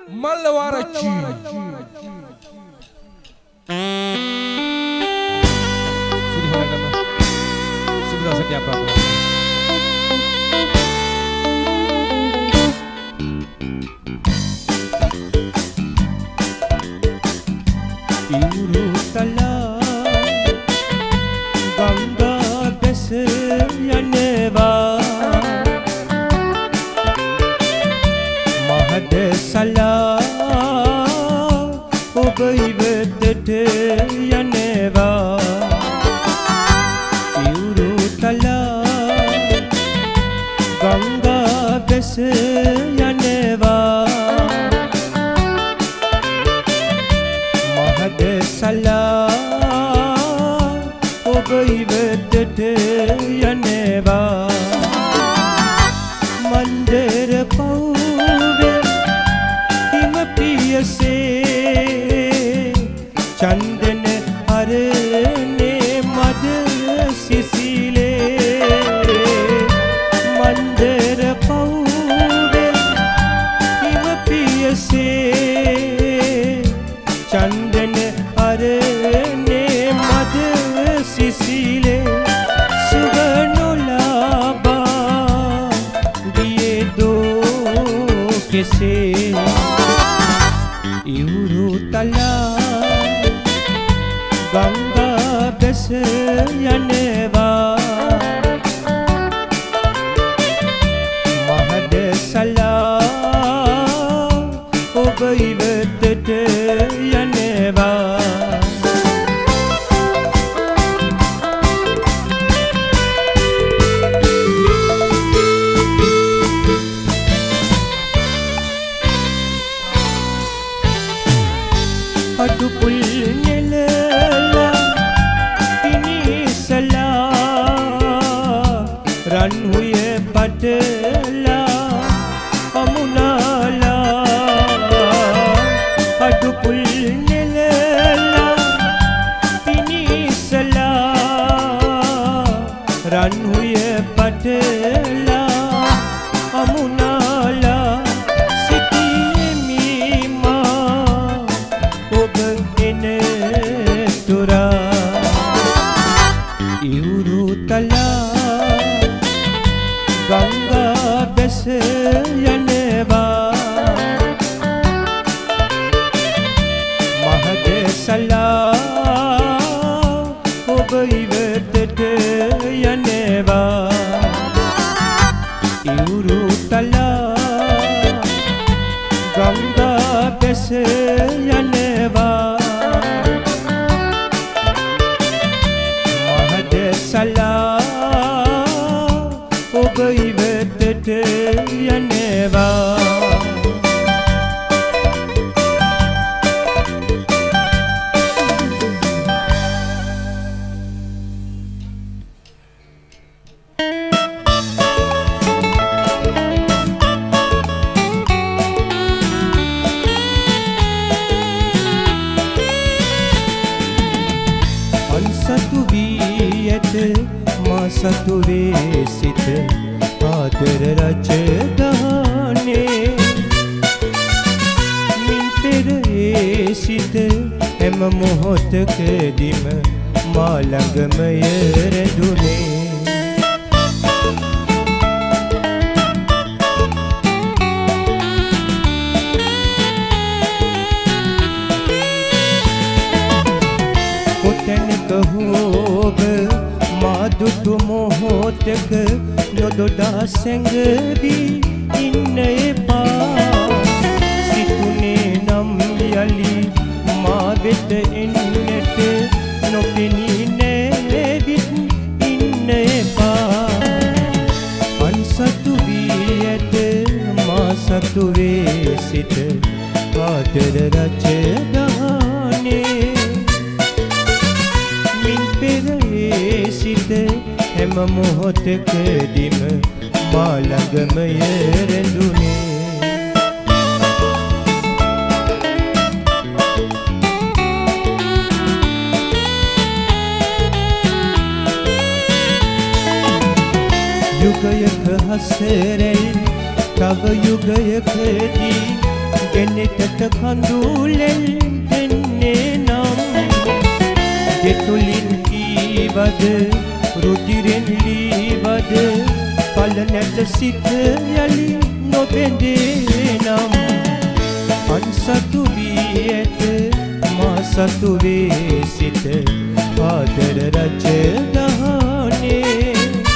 Malwarachi. Sini horan nama. Sudah setia Prabowo. Irutala Ganga bes yaneva Mahadasala Obaivetet yaneva Irutala Ganga bes yaneva Mahadasala Obaivetet yaneva Mandir pauve hima piyase Chandan harne mad sisile Mandir pauve hima piyase Chandan harne mad sisile Suganolaba diye do kese Irutala Ganga bes yaneva Mahadasala Obaivetet yaneva Adupul nelala inisala ranhuye padla amunala Adupul nelala inisala ranhuye padla amunala Irutala Ganga bes yaneva Mahadasala Obaivetet yaneva Irutala Ganga bes yaneva Mahadasala Obaivetet yaneva Ansatu viyat masatu vesit Adar rajadane Min pera esit em mohotak dim Malangamaya redune Kotank hob madutu mohotak nododa sengdi inne pa Situne nam yali ma vet ennet nopeni nevit inne pa Ansatu viyat ma satu vesit Adar rajadane සිත හැම මොහොතකදීම මා ළඟමය රැඳුනේ යුගයක හසරෙල් තව යුගයකදී කෙනෙකුට කඳුලෙන් දෙන්නේ නම් දෙතුලින් කීවද රුධිරෙන් ලීවද පල නැත සිත යලි නොබැඳේ නම් අන්සතු වී ඇත මා සතු වේ සිත ආදර රජ දහනේ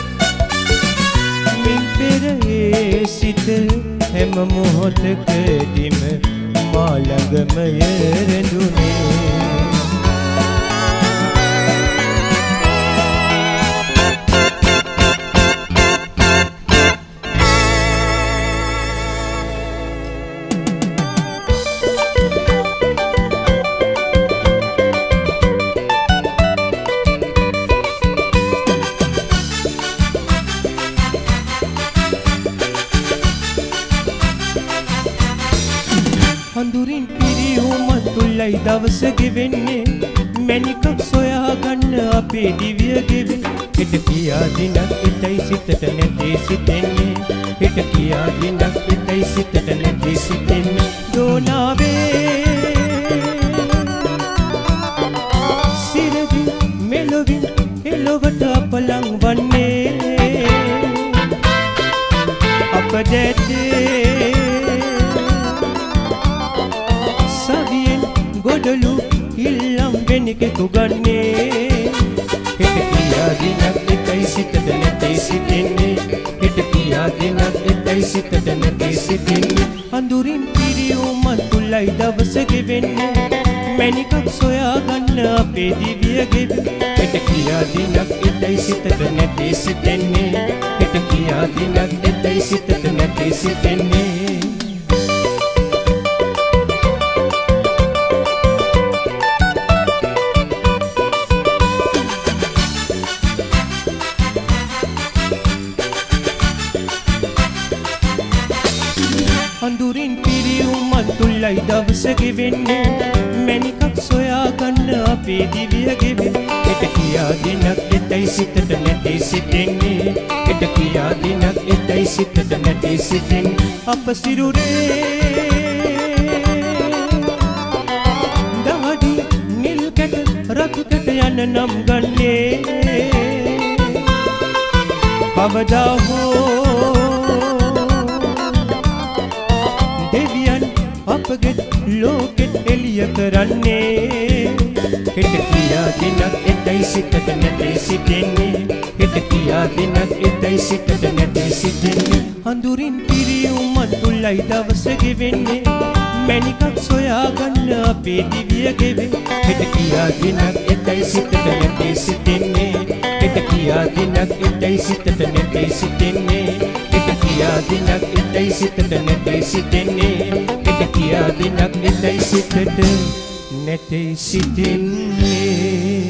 මින් පෙර ඒ සිත හැම මොහොතකදීම මා ළඟම රැඳුනේ හඳුරින් පිරිහුමත් තුලයි දවස ගෙවෙන්නේ මැණිකක් සොයා ගන්න අපේ දිවිය ගෙවෙ හිට කියා දිනක් ඉතයි සිතට නැති සිතෙන්නේ හිට කියා දිනක් ඉතයි සිතට නැති සිතෙන්නේ දෝනාවේ සිරදි මෙලොවින් එලොවට අපලං වන්නේ අප දැතේ ගොඩලු ඉල්ලම් වෙනිකෙකු ගන්නේ හිට කියා දිනක් එකයි සිතට නැති සිටින්නේ හිට කියා දිනක් එකයි සිතට නැති සිටින්නේ අඳුරින් පිරියුමත් තුලයි දවස ගෙවෙන්නේ මැණිකක් සොයා ගන්න අපේ දිවිය ගෙවෙ හිට කියා දිනක් එකයි සිතට නැති සිටින්නේ හිට කියා දිනක් එකයි සිතට නැති සිටින්නේ අඳුරින් පිරියුමත් තුලයි දවස ගෙවෙන්නේ මැණිකක් සොයා ගන්න අපේ දිවිය ගෙවෙ හිට කියා දිනක් එතයි සිතට නැති සිටින්නේ හිට කියා දිනක් එතයි සිතට නැති සිටින්නේ අප සිරුරේ දහඩි නිල් කැට රතු කැට යන නම් ගන්නේ කවදා හෝ දෙවියන් අපගේ ලෝකෙට එළිය කරන්නේ හිට කියා දිනක් එතයි සිතට නැති සිටින්නේ හිට කියා දිනක් එතයි සිතට නැති සිටින්නේ අඳුරින් පිරියුමත් තුලයි දවස ගෙවෙන්නේ මැණිකක් සොයා ගන්න අපේ දිවිය ගෙවෙ හිට කියා දිනක් එතයි සිතට නැති සිටින්නේ හිට කියා දිනක් එතයි සිතට නැති සිටින්නේ හිට කියා දිනක් එතයි සිතට නැති සිටින්නේ හිට කියා දිනක් එතයි සිතට නැති සිටින්නේ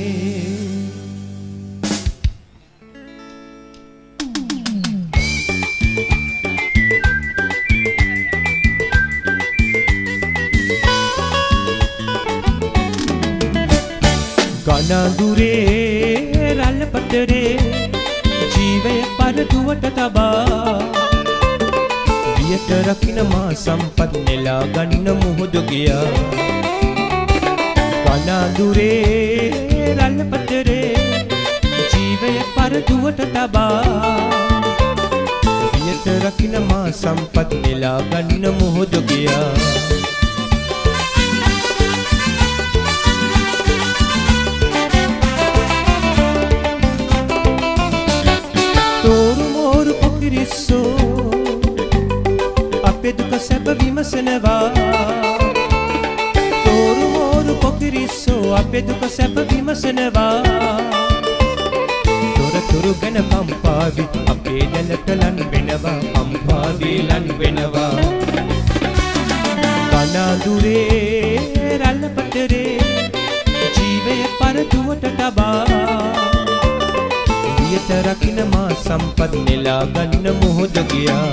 ගනඳුරේ රැල්ල පතරේ ජීවය පරදුවට තබා වියට රකින්න මා සම්පත් නෙලා ගන්න මුහුදු ගියා ගනඳුරේ රැල්ල පතරේ ජීවය පරදුවට තබා වියට රකින්න මා සම්පත් නෙලා ගන්න මුහුදු ගියා අපේ දුක සැප විමසනවා තෝරු මෝරු පොකිරිස්සෝ අපේ දුක සැප විමසනවා තොරතුරු ගැන පම්පාවි අපේ දැලට ලන් වෙනවා පම්පාවි ලන් වෙනවා කනඳුරේ රැල්ල පතරේ ජීවය පරදුවට තබා වියට රකින්න මා සම්පත් නෙලා ගන්න මොහොත ගියා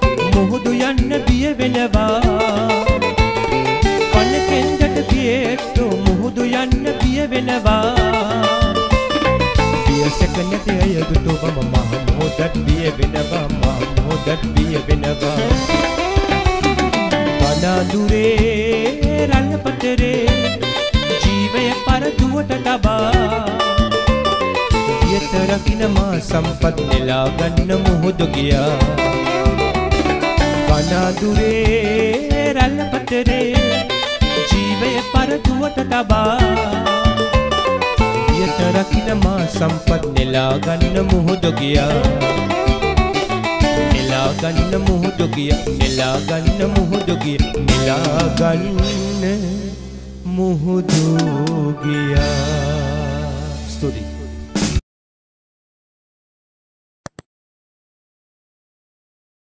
මොහොදු යන්න බිය වෙනවා පලකෙන්දට පියෙත් වෙනවා පියසක නැති අය දුටුවම මහ මොහොතක් බිය වෙනවා මහ මොහොතක් බිය වෙනවා වනාඳුරේ රළපතරේ ජීවය පරදුවට තබා වියත රකින්න මා සම්පත් නෙලා ගන්න මොහොත ගියා වනාඳුරේ රළපතරේ ජීවය පරදුවට තබා වියත රකින්න මා සම්පත් නෙලා ගන්න මොහොත ගියා නෙලා ගන්න මොහොත ගියා නෙලා ගන්න මොහොත ගියා නෙලා ගන්න මොහොත ගියා ස්තුතියි